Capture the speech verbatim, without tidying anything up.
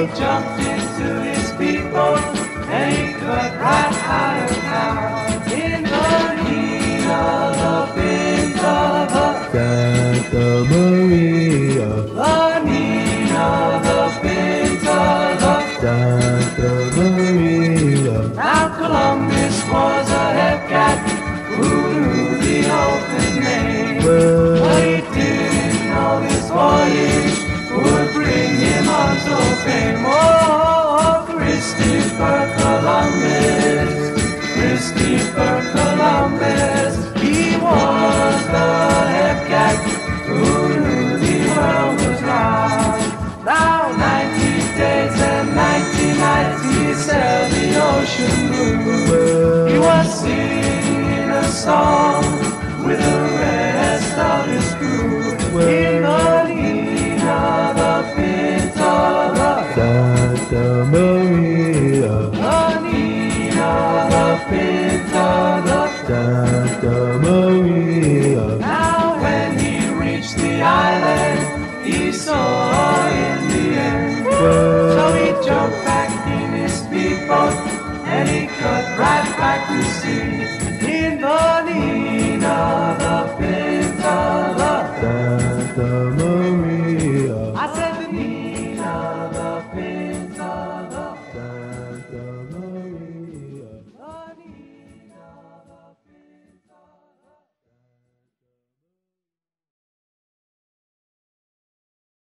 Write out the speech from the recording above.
He jumped into his speedboat and he cut right out of town in the heat of the Pinta, Santa Maria, the heat of the Pinta, Santa Maria. Now Columbus was a hepcat who knew the open name, but he didn't know this voyage would bring him unto fame. Oh, Christopher Columbus, Christopher Columbus, he was the hepcat who knew the world was round. Now ninety days and ninety nights he sailed the ocean blue. He was singing a song